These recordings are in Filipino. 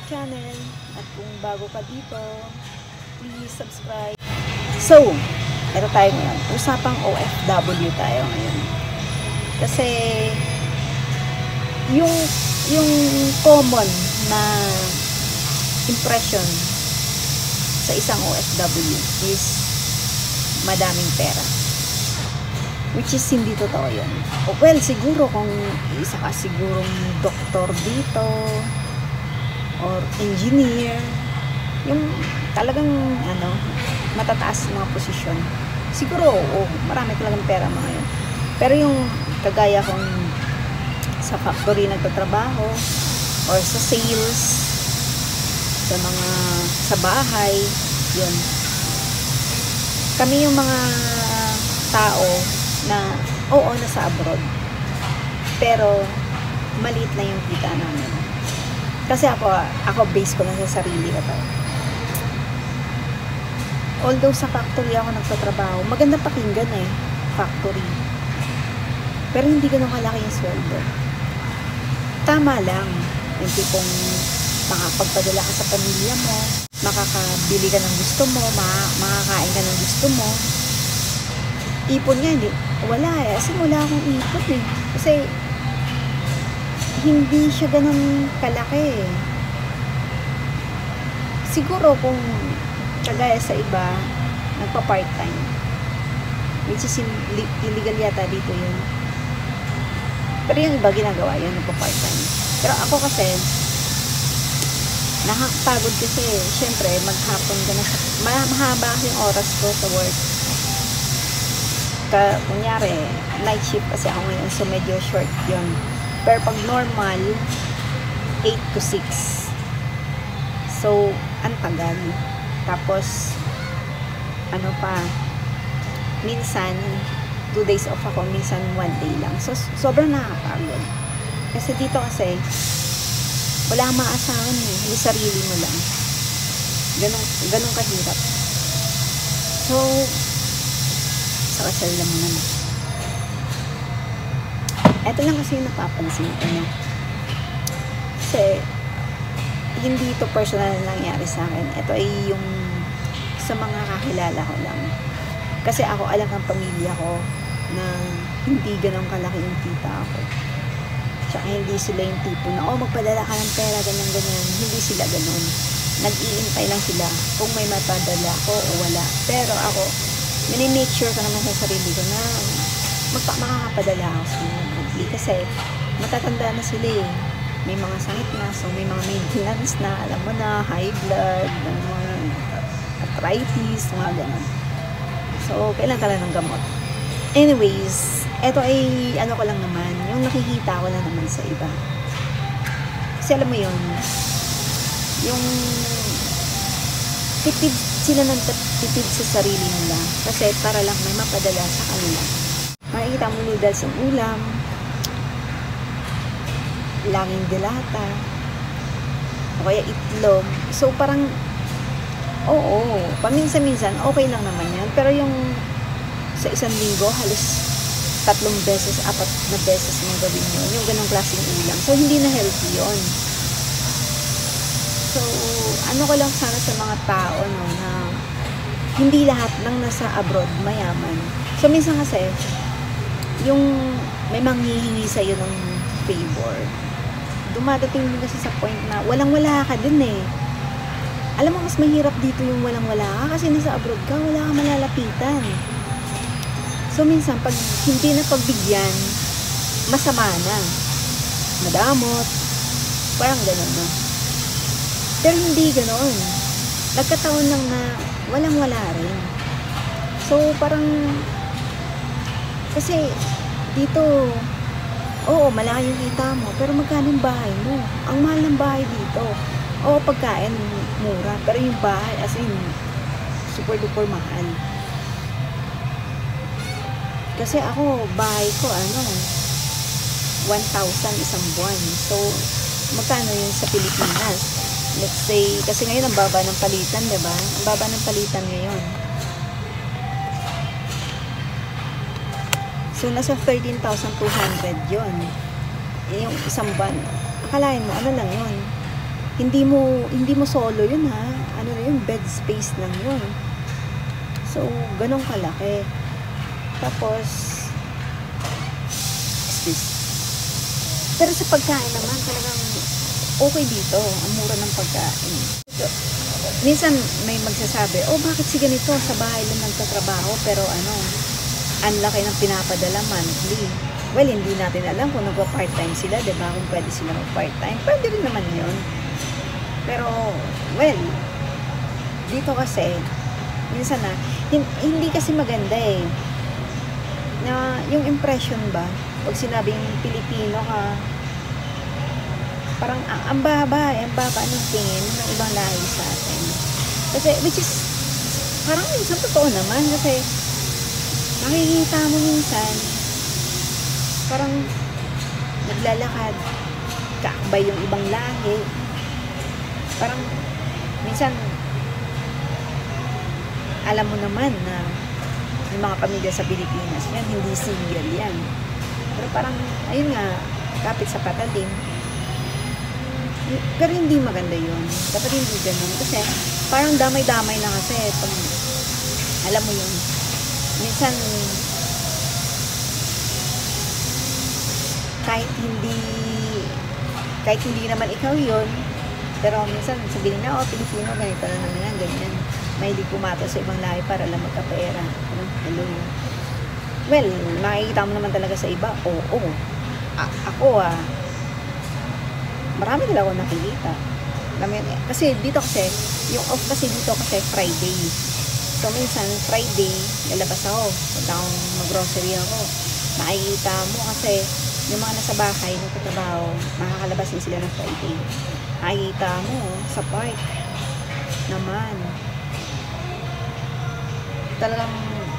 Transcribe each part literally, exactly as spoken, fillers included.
channel. At kung bago ka dito, please subscribe. So, ito tayo ngayon. Usapang O F W tayo ngayon. Kasi, yung, yung common na impression sa isang O F W is madaming pera. Which is hindi totoo yun. Well, siguro kung isa ka sigurong doktor dito or engineer, yung talagang ano, matataas mga posisyon. Siguro, oo, marami talagang pera mga yun. Pero yung kagaya kong sa factory nagtatrabaho or sa sales, sa mga sa bahay, yun. Kami yung mga tao na, oo, nasa abroad. Pero, maliit na yung kita namin. Kasi ako, ako base ko lang sa sarili ko to. Although sa factory ako nagtatrabaho, maganda pakinggan eh, factory. Pero hindi ganun kalaki yung sweldo. Tama lang, yung tipong makapagpadala ka sa pamilya mo, makakabili ka ng gusto mo, makakain ka ng gusto mo. Ipon nga, hindi. Wala eh. Kasi wala akong ipon eh. Kasi, hindi siya ganun kalaki eh. Siguro kung kagaya sa iba, nagpa-part-time. Which is illegal yata dito yun. Pero yung iba ginagawa yun, nagpa-part-time. Pero ako kasi, nakakapagod kasi, syempre, maghapon ka na sa, mahaba yung oras ko sa work. Ka, kunyari, night shift kasi ako ngayon, so medyo short yun. Pero pag normal, eight to six. So, ang tagal. Tapos, ano pa, minsan, two days off ako, minsan one day lang. So, sobrang nakakapagod. Kasi dito kasi, wala kang maasahan eh. Yung sarili mo lang. Ganun, ganun kahirap. So, sa kasal lang mo naman. Ito lang kasi yung napapansin ko na. Kasi, hindi ito personal na nangyari sa akin. Ito ay yung sa mga kakilala ko lang. Kasi ako, alam ng pamilya ko na hindi ganun kalaki yung kita ako. Tsaka hindi sila yung tipo na, oh, magpadala ka ng pera, ganyan-ganyan. Hindi sila ganun. Nag-iintay lang sila kung may mapadala ko o wala. Pero ako, minimake sure ko naman sa sarili ko na magpa makakapadala ako sa mga monthly. Kasi matatanda na sila eh. May mga sakit na, so may mga maintenance na, alam mo na, high blood, mga arthritis, mga ganun. So, kailan talaga ng gamot. Anyways, eto ay, ano ko lang naman, yung nakikita ko lang naman sa iba. Kasi alam mo yun, yung tipid sila ng tipid sa sarili nila. Kasi para lang may mapadala sa kanila. Makikita mo noodles ang ulam, langing dilata, o kaya itlog. So, parang, oo, paminsan-minsan, okay lang naman yan. Pero yung sa isang linggo, halos tatlong beses, apat na beses mong gawin yun, yung ganong klaseng ulam. So, hindi na healthy yun. So, ano ko lang sana sa mga tao, no, na hindi lahat ng nasa abroad mayaman. So, minsan kasi, yung may manghihingi sa'yo ng favor, dumadating din kasi sa point na walang-wala ka din eh. Alam mo, mas mahirap dito yung walang-wala ka kasi nasa abroad ka, wala ka malalapitan. So, minsan, pag hindi na pagbigyan, masama na. Madamot. Parang gano'n na. Pero hindi gano'n. Nagkataon lang na walang-wala rin. So, parang, kasi, dito, oo, malaki yung kita mo, pero magkano yung bahay mo? Ang mahal ng bahay dito. Oo, pagkain, mura. Pero yung bahay, as in, super duper mahal. Kasi ako, bahay ko, ano, one thousand isang buwan. So, magkano yun sa Pilipinas? Let's say, kasi ngayon ang baba ng palitan, diba? Ang baba ng palitan ngayon. So, nasa thirteen thousand two hundred yun. Yung isang buwan. Akalain mo, ano lang yun? hindi mo, hindi mo solo yun ha. Ano na yun, bed space lang yun. So, ganun kalaki. Tapos, excuse. Pero sa pagkain naman, talagang okay dito. Ang mura ng pagkain. So, minsan may magsasabi, oh bakit si ganito sa bahay lang nagtatrabaho pero ano, ang laki ng pinapadala monthly. Well, hindi natin alam kung nagpa-part-time sila, diba? Kung pwede sila mag-part-time, pwede rin naman yun. Pero, well, dito kasi, minsan na, hindi kasi maganda eh. Na, yung impression ba, pag sinabing Pilipino ka, parang ang baba, ang baba ng tingin ng ibang lahi sa atin. Kasi, which is, parang minsan totoo naman, kasi, makikita mo minsan, parang, naglalakad, kaakbay yung ibang lahi, parang, minsan, alam mo naman na, yung mga pamilya sa Pilipinas, yan, hindi single yan. Pero parang, ayun nga, kapit sa patalim, pero hindi maganda yun. Dapat hindi ganun. Kasi, parang damay-damay na kasi. Pag, alam mo yun. Minsan, kahit hindi, kahit hindi naman ikaw yun, pero minsan, sabihin na, oh, Pilipino, ganito na naman yan, ganyan. May hindi pumato sa ibang lahi para lang magkapera. Hello. Well, makikita mo naman talaga sa iba. Oo. Oh, oh. Ako, ah, marami nila ako nakikita. Kasi dito kasi, yung off kasi dito kasi Friday. So minsan, Friday, lalabas ako. Punta akong mag-grocery ako. Makikita mo kasi yung mga nasa bahay, nagtatrabaho, makakalabas din sila ng Friday. Makikita mo sa park naman. Talagang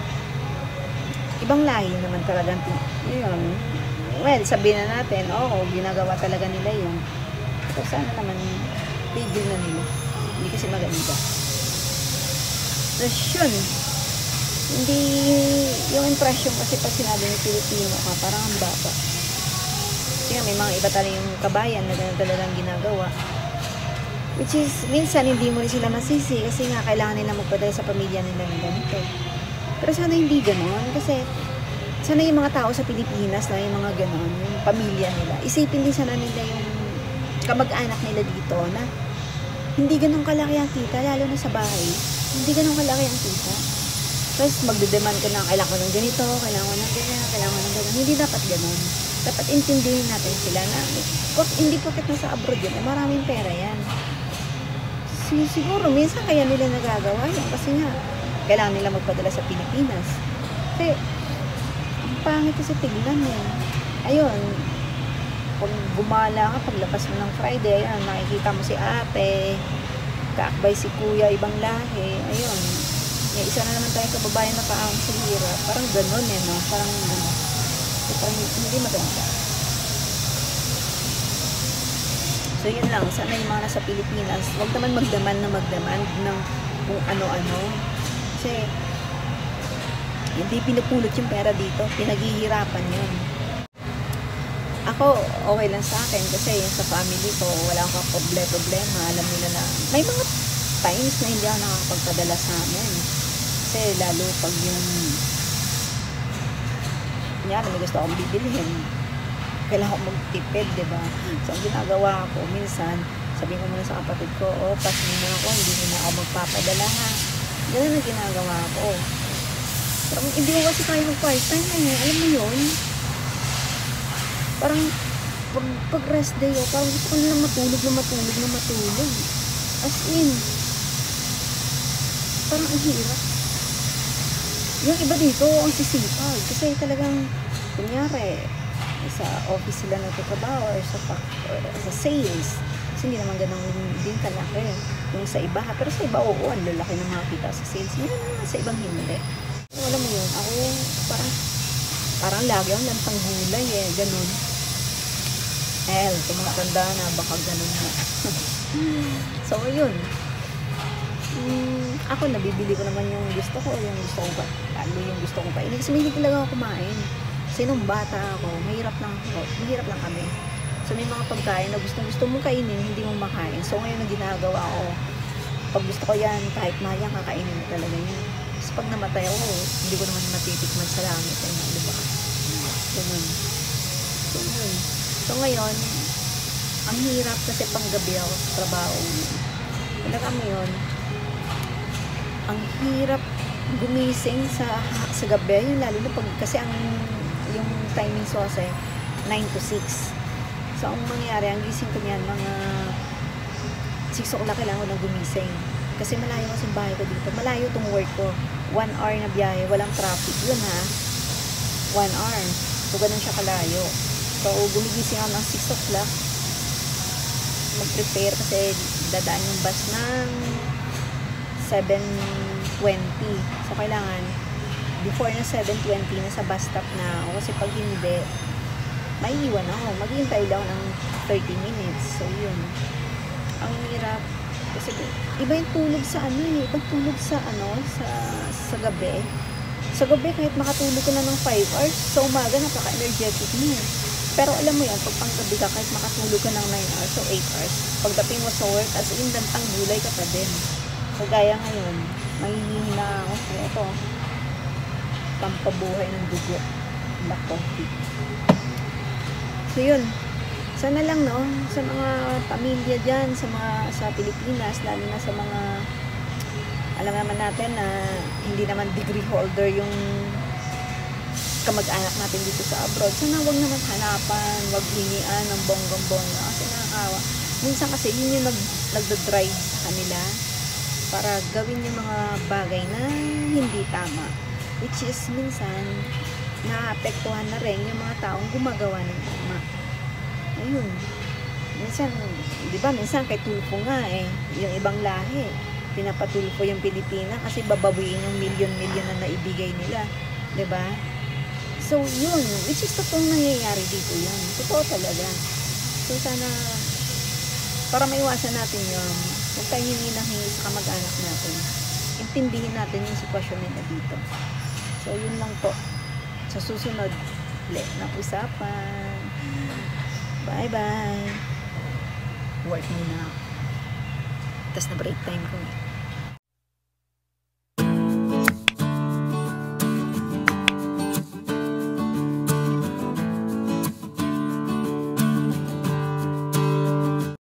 ibang lahi naman talagang yun. Well, sabihin na natin, oo, ginagawa talaga nila yun. So, sana naman, tigil na nila. Hindi kasi maganda. Tapos yun, hindi, yung impression kasi pag sinabi ng Pilipino ka, parang ang baba. Kaya may mga iba talagang kabayan na ganun talagang ginagawa. Which is, minsan hindi mo rin sila masisi kasi nga kailangan nila magpadala sa pamilya nila ng ganito. Pero sana hindi ganun kasi sana yung mga tao sa Pilipinas na yung mga ganon, yung pamilya nila, isipin din sana nila yung kamag-anak nila dito na hindi ganun kalaki ang kita, lalo na sa bahay. Hindi ganun kalaki ang kita. Tapos magdedemand ka na, kailangan ko ng ganito, kailangan ko ng ganyan, kailangan ko ng ganyan. Hindi dapat ganun. Dapat intindihin natin sila na hindi porket nasa abroad yun, eh, maraming pera yan. Siguro, minsan kaya nila nagagawa yun kasi nga, kailangan nila magpadala sa Pilipinas. Kasi, pangit kasi tignan eh. Ayun, pag gumala ka, paglabas mo ng Friday, ayun, makikita mo si ate, kaakbay si kuya, ibang lahi, ayun. May isa na naman tayong kababayan na kaawang sa hirap. Parang ganun eh, no? Parang, ano, parang hindi maganda. So, yun lang. Sana yung mga nasa Pilipinas, huwag naman magdemand na magdemand ng kung ano-ano. Kasi, hindi pinupulot yung pera dito. Pinaghihirapan yun. Ako, okay lang sa akin kasi yung sa family ko, wala akong problema. Alam nila na, may mga times na hindi ako nakakapagpadala sa amin. Kasi lalo pag yung, kunyari, may gusto akong bibilhin. Kailangan ko magtipid, diba? So, ang ginagawa ko, minsan, sabihin ko muna sa kapatid ko, oh, pass mo na ako, hindi mo na ako magpapadala, ha? Ganun ang ginagawa ko. Pero hindi ko kasi kaya mag-part-time eh. Alam mo yun? Parang pag, pag rest day oh, parang gusto ko lang matulog na matulog na matulog. As in, parang ang hirap. Yung iba dito, ang sisipag. Kasi talagang, kunyari, sa office sila nagtatrabaho or sa, or sa sales. Kasi hindi naman ganun din kalaki. Yung sa iba, pero sa iba, oo, ang lalaki ng mga kita sa sales. Hindi naman sa ibang hindi. Alam mo yun, ako parang parang lagi akong lantang gulay eh, ganun. Eh, tumatanda na, baka ganun na. So, yun. Mm, ako, nabibili ko naman yung gusto ko, yung gusto ko pa, lalo yung gusto ko pa. Kasi hindi talaga ako kumain. Kasi nung bata ako, mahirap lang ako, mahirap lang kami. So, may mga pagkain na gusto-gusto mong kainin, hindi mo makain. So, ngayon ang ginagawa ko, pag gusto ko yan, kahit mayang, kakainin mo talaga yan. Tapos pag namatay ako, hindi ko naman matitikman sa langit. Ay, di ba? Ganun. So, yun. So, ngayon, ang hirap kasi panggabi ako sa trabaho. Talaga mo yun, ang hirap gumising sa sa gabi, yun lalo na pag, kasi ang yung timing so kasi nine to six. So, ang mangyayari, ang gising ko niyan, mga six o'clock kailangan ko na gumising. Kasi malayo kasi bahay ko dito. Malayo itong work ko. One hour na biyahe, walang traffic. Yun ha. One hour. So, ganun siya kalayo. So, gumigising ako ng six o'clock. Mag-prepare kasi dadaan yung bus ng seven twenty. So, kailangan before na seven twenty, nasa bus stop na ako. Kasi pag hindi, maiiwan ako. Maghihintay lang ng thirty minutes. So, yun. Ang hirap. Kasi iba yung tulog sa ano eh. Ibang tulog sa ano, sa, sa gabi. Sa gabi, kahit makatulog ka na ng five hours, sa umaga, napaka-energetic mo. Pero alam mo yan, pag panggabi ka, kahit makatulog ka ng nine hours o eight hours, pagdating mo sa work, as in, ang gulay ka pa din. So, gaya ngayon, mahihina ako. Kaya ito, pampabuhay ng dugo. Black coffee. So, yun. Sana lang, no, sa mga pamilya dyan, sa mga, sa Pilipinas, lalo na sa mga, alam naman natin na hindi naman degree holder yung kamag-anak natin dito sa abroad. Sana wag naman hanapan, wag hingian ng bonggang-bongga kasi nakakawa. Minsan kasi yun yung nag, nagda-drive sa kanila para gawin yung mga bagay na hindi tama. Which is minsan naapektuhan na rin yung mga taong gumagawa ng tama. Ayun. Minsan, di ba, minsan kay tulpo nga eh, yung ibang lahi, pinapatulpo yung Pilipinas kasi babawiin yung milyon-milyon na naibigay nila. Di ba? So, yun, which is totoong nangyayari dito yun. Totoo talaga. So, sana, para maiwasan natin yun, huwag tayo hingi ng hingi sa kamag-anak natin. Intindihin natin yung sitwasyon nila dito. So, yun lang po. Sa susunod, ulit na usapan. Bye-bye. Work muna. Tapos na break time ko.